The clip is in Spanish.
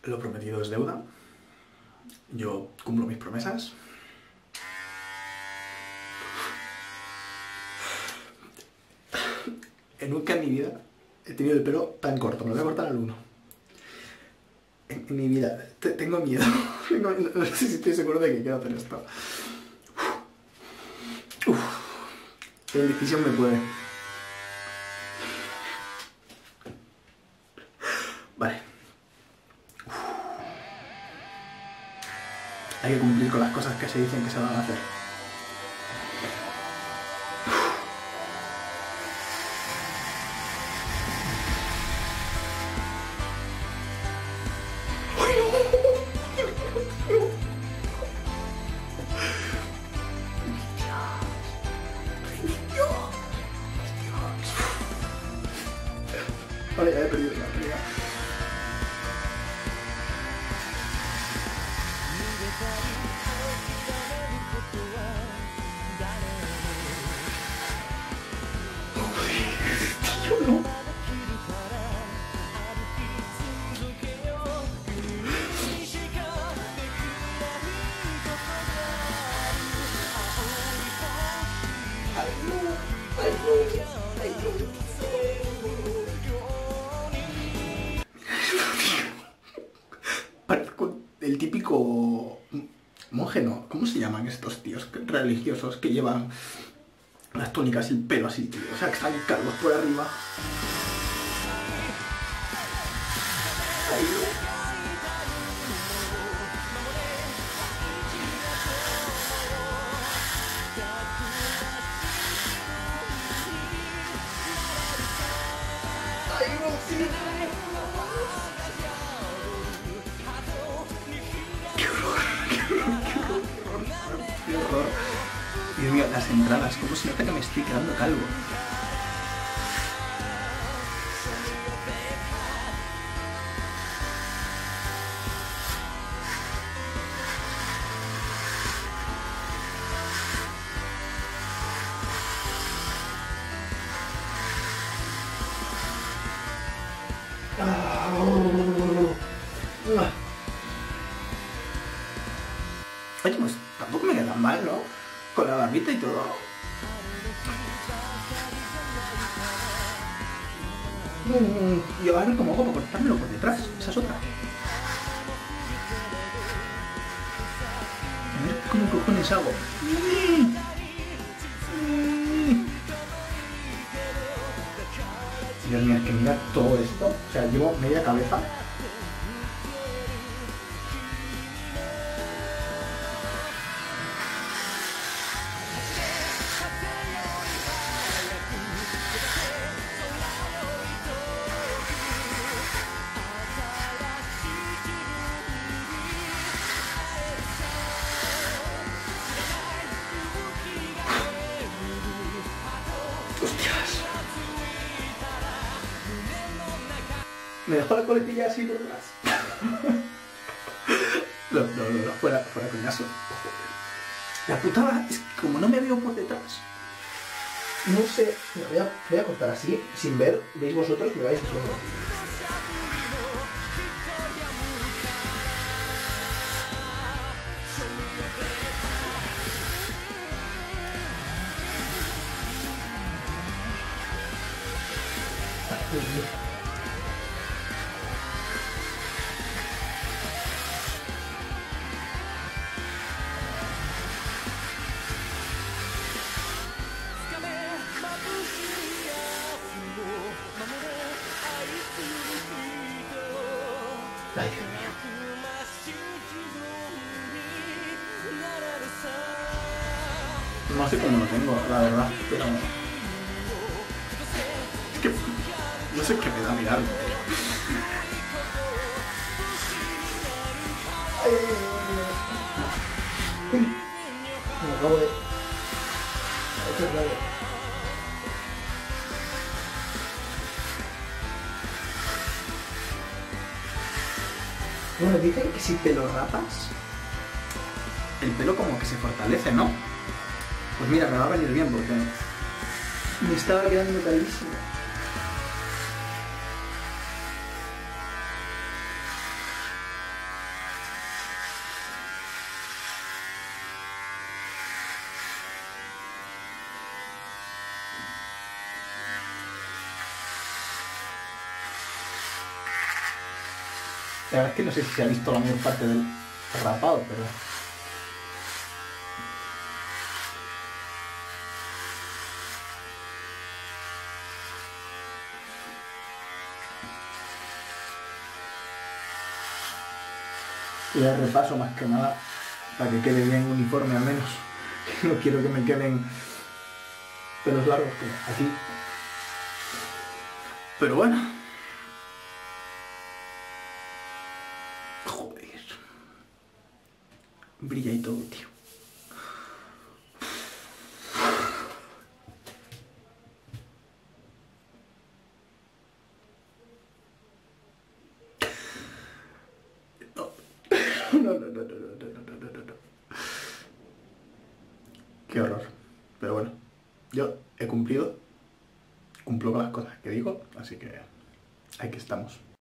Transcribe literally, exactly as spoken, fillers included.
Lo prometido es deuda. Yo cumplo mis promesas. Nunca en mi vida he tenido el pelo tan corto. Me lo voy a cortar al uno. En, en mi vida. Te, tengo miedo. tengo, no sé si estoy seguro de que quiero hacer esto. Uf. La indecisión me puede. Vale. Uf. Hay que cumplir con las cosas que se dicen que se van a hacer. Vale, ya he perdido la pelea. Tío, no. Ay, no. Ay, no. Ay, no. Parezco el típico monje, ¿no? ¿Cómo se llaman estos tíos religiosos que llevan las túnicas y el pelo así, tío? O sea, que están calvos por arriba. Ay, no. Ay, no, sí. Qué horror. Dios mío, las entradas, ¿cómo se nota que me estoy quedando calvo? Oye, pues tampoco me queda tan mal, ¿no? Con la barbita y todo. Mm, y ahora como hago para cortármelo por detrás. Esa es otra. A ver cómo cojones hago. Dios mío, es que mira todo esto. O sea, llevo media cabeza. Hostias. Me dejó la coletilla así por detrás. No, no, no, no, fuera, fuera coñazo. La putada es que como no me veo por detrás, no sé, me voy a, voy a cortar así, sin ver, veis vosotros, me vais diciendo. Ay, Dios mío. No sé cómo lo tengo, la verdad, pero... Es que... No sé qué me da mirarlo. Ay, me acabo de... Esto es raro. Bueno, dicen que si te lo rapas, el pelo como que se fortalece, ¿no? Pues mira, me va a venir bien porque me estaba quedando calvísimo. La verdad es que no sé si se ha visto la mayor parte del rapado, pero... Y ya repaso más que nada para que quede bien uniforme al menos. No quiero que me queden pelos largos como aquí. Pero bueno. Joder. Brilla y todo, tío. No, no, no, no, no, no, no, no, no, no. Qué horror. Pero bueno, yo he cumplido, cumplo con las cosas que digo, así que aquí estamos.